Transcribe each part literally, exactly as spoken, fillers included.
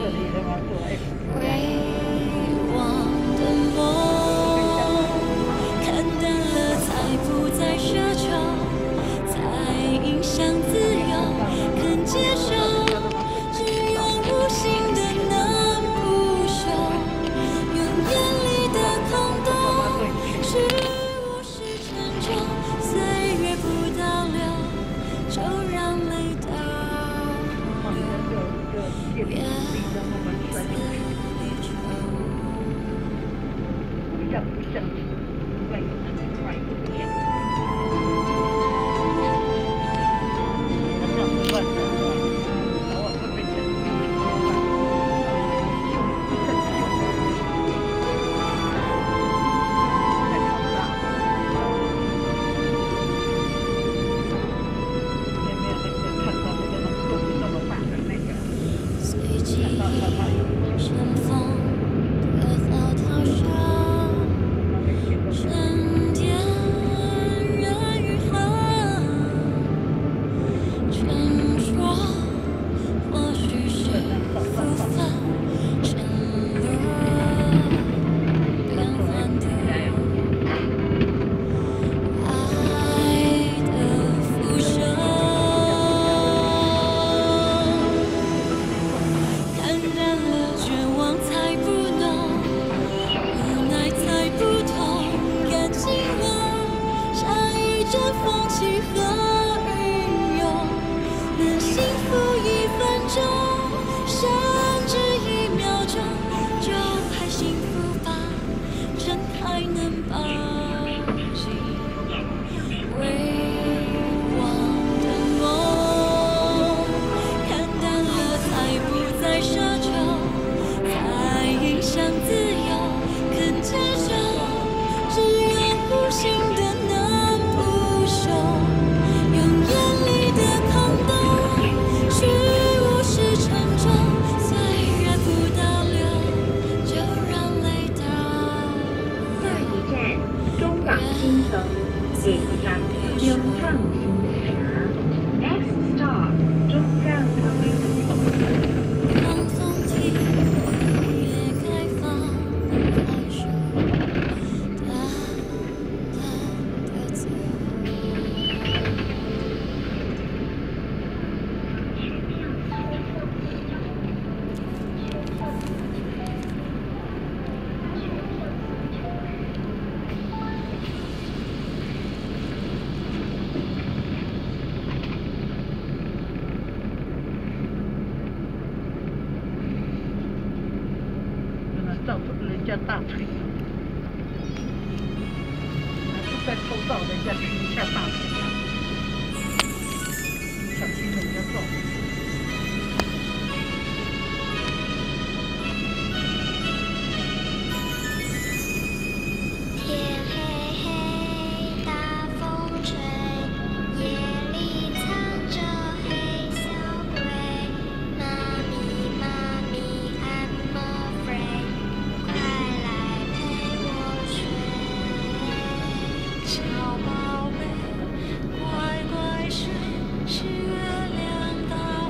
忘的梦，看淡了才不再奢求，才影响自由，更接受，只用无形的难不休，用眼里的空洞，是无视沉重，岁月不倒流，就让泪倒流，别自离愁。 像不像外有那么快一点？那这样子乱的话，早晚会变成一个更凶。太庞大，前面那个看到那个肚子那么大的那个， 随即看到它它有乘风得到逃生。沉淀人与恒，沉着或许是福分，沉沦变幻的爱的浮生，看淡了绝望才不浓，无奈才不痛。感情了，下一阵风起和云涌，能幸福一分钟，甚至一秒钟，就还幸福吧，真还能抱紧未忘的梦，看淡了才不再奢求，才影响自由，更接受。只有无形的难不休，用眼里的空洞，去无视沉重，岁月不倒流，就让泪倒下一站中港新城，下一站中港新城。Next stop 中港新城。 放松体也开放感受，淡淡的走。 不能造成人家大腿，还是在偷盗人家停一下大腿啊！小心人家撞。 天黑黑，大风吹，夜里藏着黑小鬼。妈咪妈咪 I'm afraid， 快来陪我睡。小宝贝，乖乖睡，是月亮。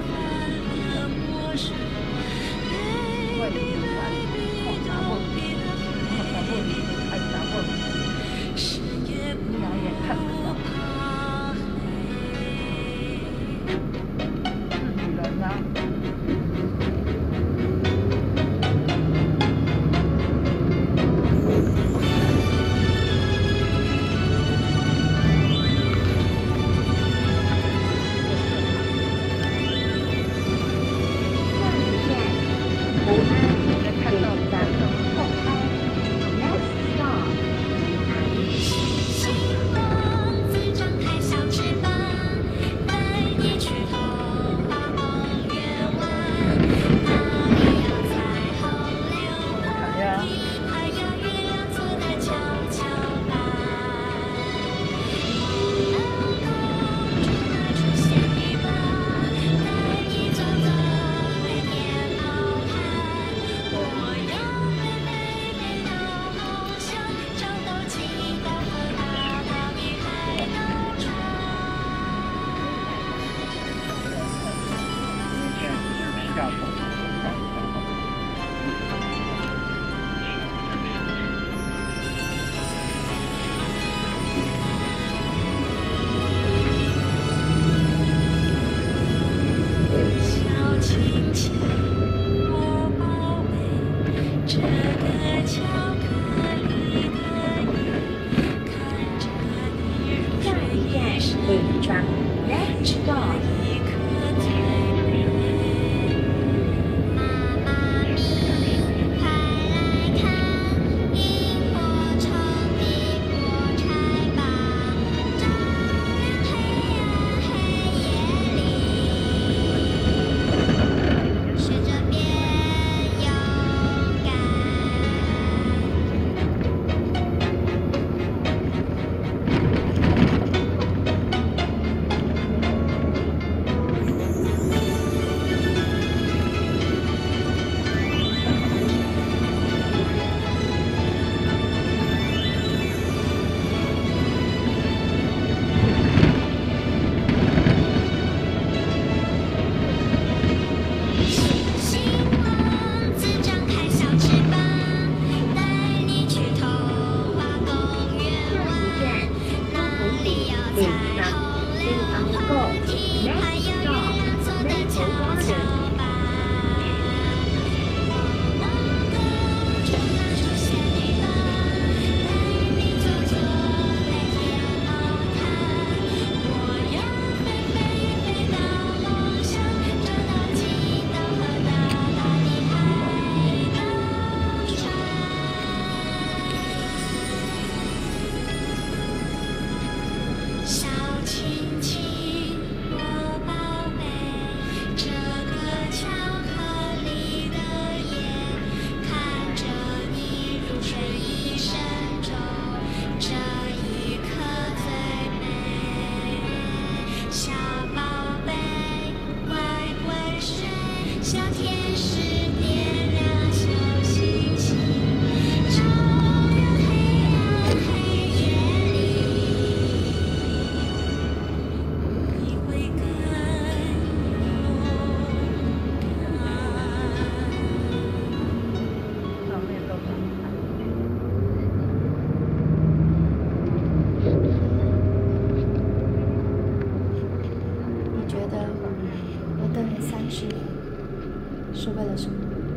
是为了什么？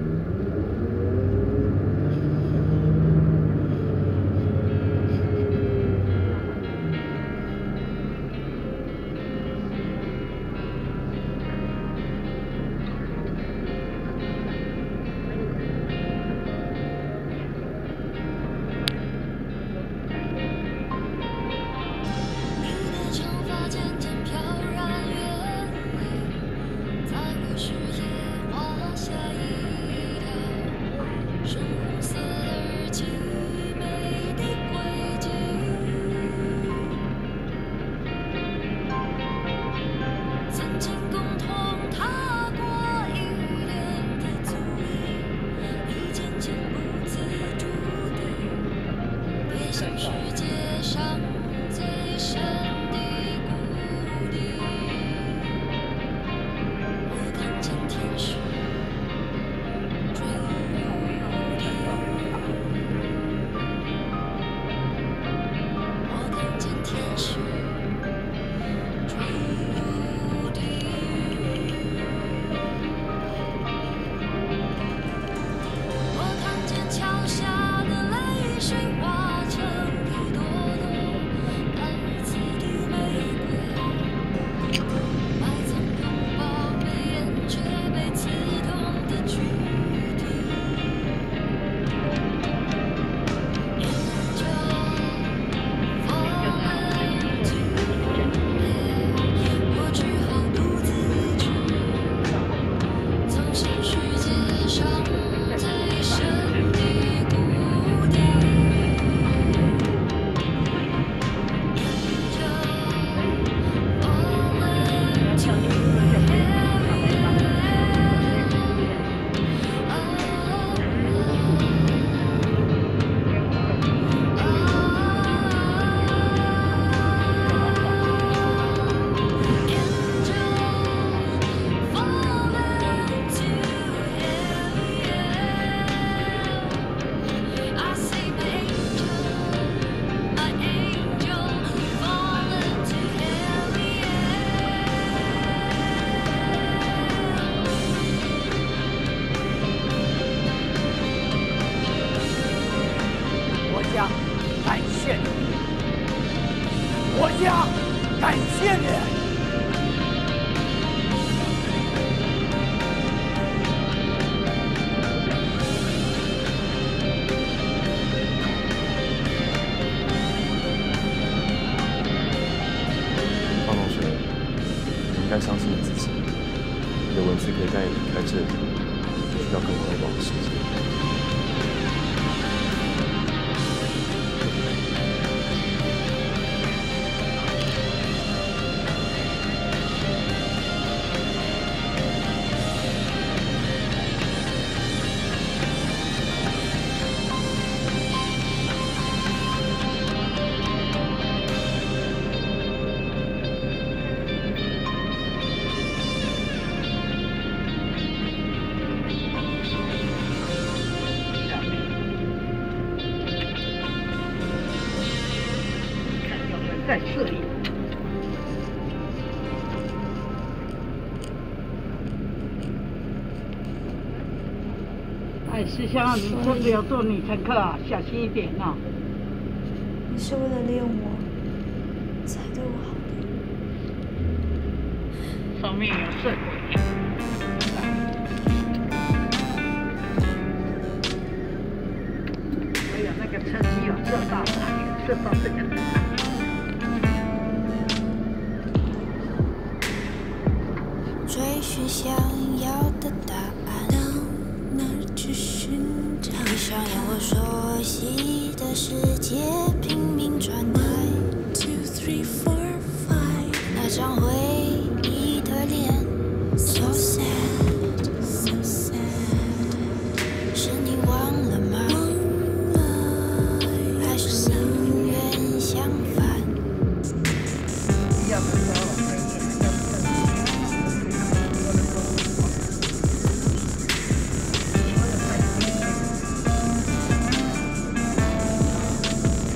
感谢你，国家感谢你。 方同学，你应该相信你自己，你的文字可以带你离开这里，去到更宽广的世界。 在这里。哎，石香，你真的要做女乘客啊，小心一点啊！ 你是为了练我，才对我好的。 上面有圣鬼。还有那个车机有射到哪里？射到这个人上。 追寻想要的答案，到哪儿去寻找？你想要我熟悉的世界，拼命转来。Two, three, four, five， 那张回忆的脸 ，so sad, so sad， 是你忘了吗？还是心愿相反？ 要不要？ 我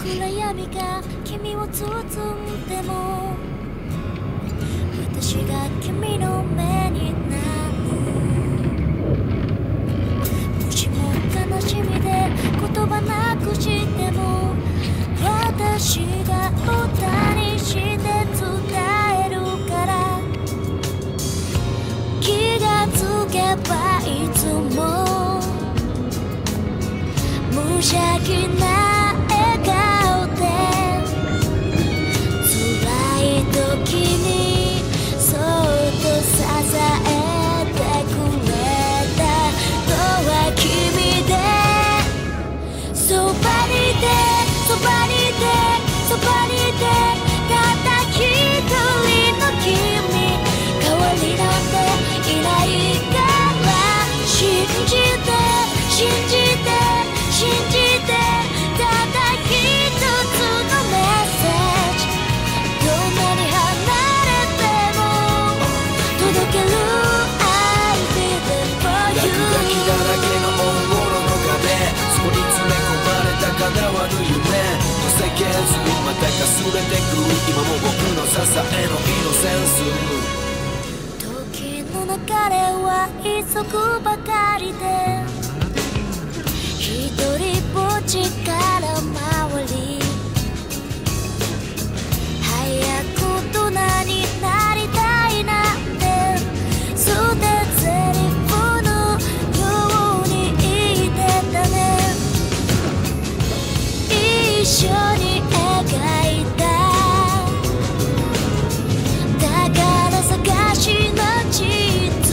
暗闇が君を包んでも私が君の目になる。もしも悲しみで言葉なくしても私が歌にして伝えるから。気がつけばいつも無邪気な笑顔で辛い時にそっと支えてくれたのは君で。そばにいてそばにいてそばにいてたった一人の君、代わりなんていないから信じて信じて信じて、ただ一つのメッセージ。どんなに離れても届ける I'll be there for you。 落書きだらけの大物の壁、そこに詰め込まれた叶わぬ夢、世間ずまたかすれてく今も僕の支えのイノセンス。 時の流れは急ぐばかりで一人ぼっちから回り、早く大人になりたいなんて捨て台詞のように言ってたね。一緒に描いた宝探しの地図、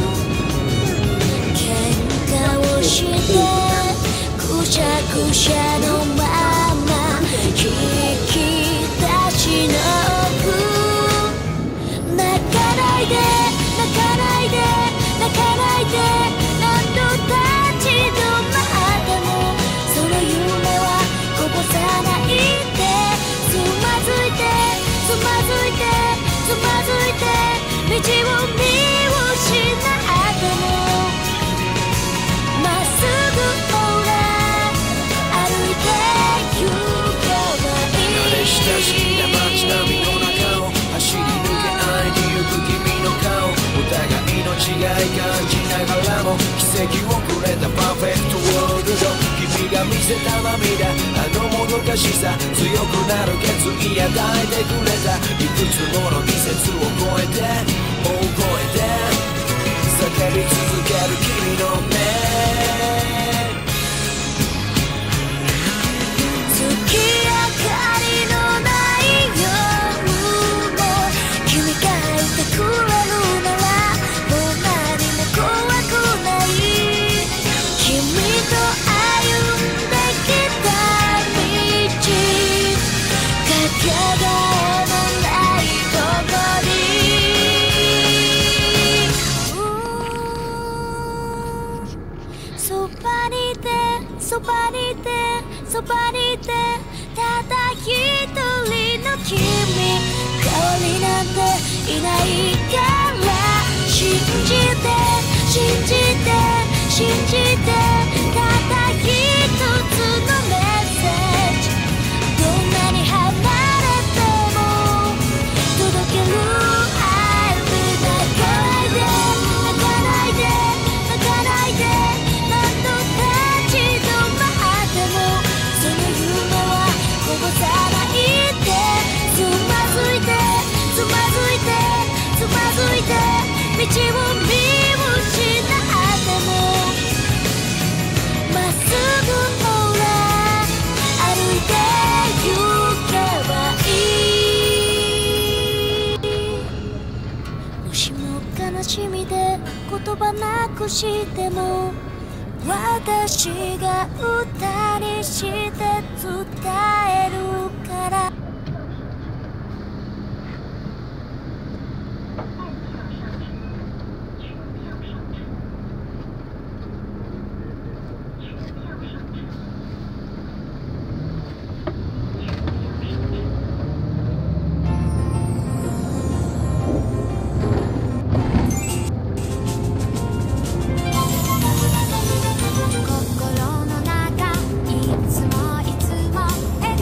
喧嘩をしてくしゃくしゃのまま引き出しの奥、泣かないで泣かないで泣かないで、何度立ち止まってもその夢はこぼさないで。つまずいてつまずいてつまずいて道を見失ってもまっすぐほら歩いて行けばいい。 慣れ親しんだ街並みの中を走り抜け愛に行く君の顔、お互いの違い感じながらも奇跡をくれたパーフェクトワールド。君が見せた涙、あのもどかしさ、強くなる決意与えてくれた。いくつもの季節を越えて大声で叫び続ける君の目、 月明かりのない夜も君がいてくれるならもう何も怖くない。君と歩んできた道、かけがえのないとこにそばにいてそばにいてそばにいてただ一人の君、代わりなんていないから信じて信じて信じて、ただ一つのメッセージ。どんなに離れても届ける I'll be there。 泣かないで泣かないで泣かないで、何度立ち止まってもその夢はこぼさないで。つまずいてつまずいてつまずいて道を見失ってもまっすぐほら歩いて行けばいい。もしも悲しみで言葉なくしても私が歌にして伝えるから。 心の中いつもいつも笑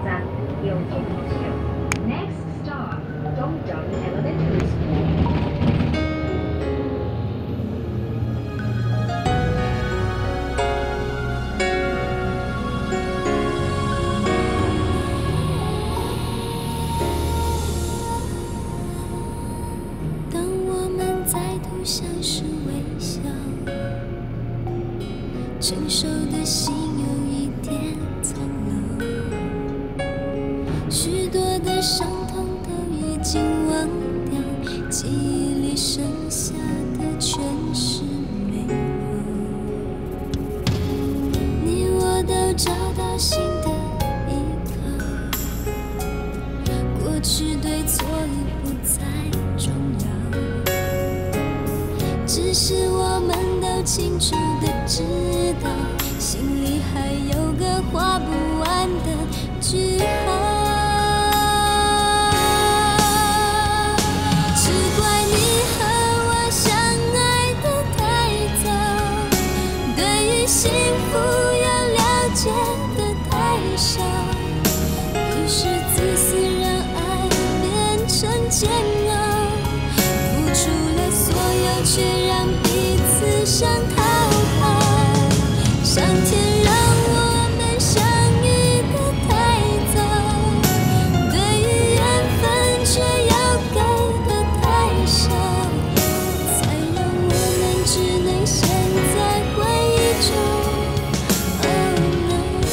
站有见口秀 ，Next stop 东正 Elementary School。 当我们再度相视微笑，成熟的心有一点苍老，许多的伤痛都已经忘掉，记忆里剩下的全是美好。你我都找到新的依靠，过去对错已不再重要，只是我们都清楚的知道，心里还有个画不完的句号。只怪你和我相爱的太早，对于幸福要了解的太少，于是自私让爱变成煎熬，付出了所有却让彼此想讨好。上天让我们相遇的太早，对于缘分却要给的太少，才让我们只能陷在回忆中。Oh no。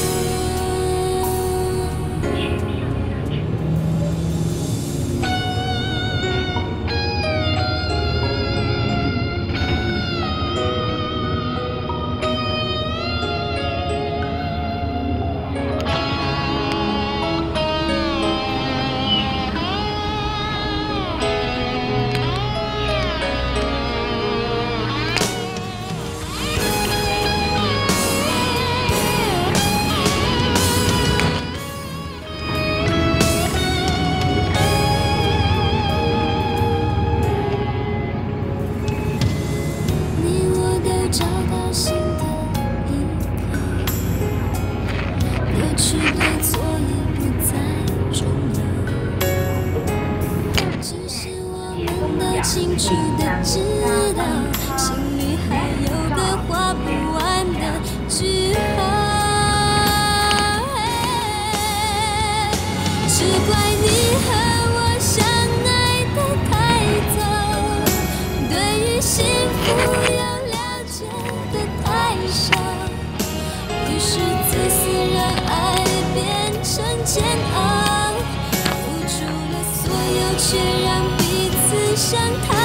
你我都找到新的依靠，过去对错已不再重要，只是我们都清楚的知道，心里还有个画不完的句号。只怪你和我相爱的太早，对于幸福要了解的太少，于是自私让爱变成煎熬，付出了所有却让彼此想讨